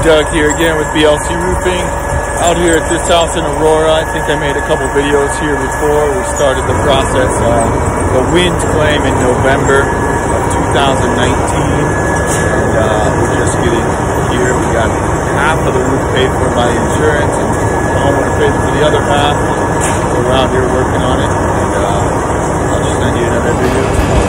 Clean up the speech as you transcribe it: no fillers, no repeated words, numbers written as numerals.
Doug here again with BLC Roofing, out here at this house in Aurora. I think I made a couple videos here before. We started the process on the wind claim in November of 2019, and we're just getting here. We got half of the roof paid for by the insurance, and the homeowner paid for the other half. We're out here working on it, and I'll just send you another video tomorrow.